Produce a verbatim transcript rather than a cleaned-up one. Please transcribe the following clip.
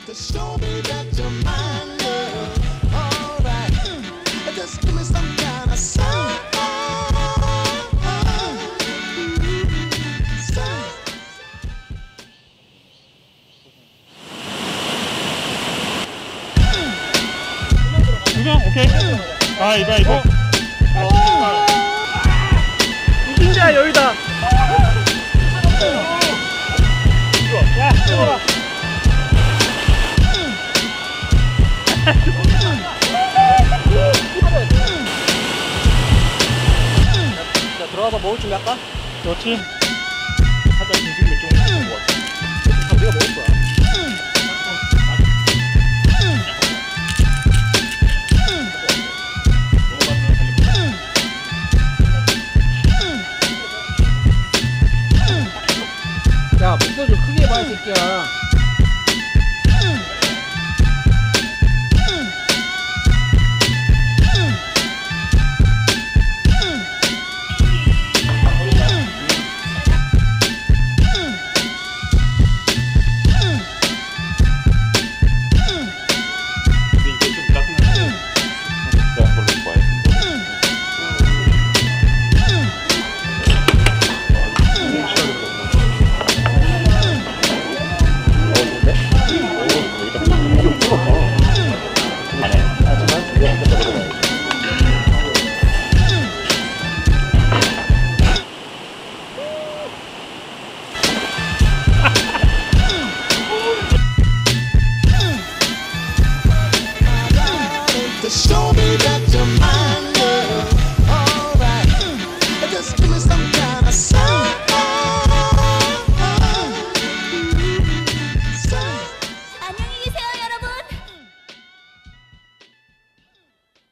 Show me that you're mine, girl. Alright, just give me some kind of sign. 두 명? 오케이. 아, 이거, 이거. 이긴자 여기다. 야, 찍어라. 자, 들어가서 먹을 준비 할까? 그렇지.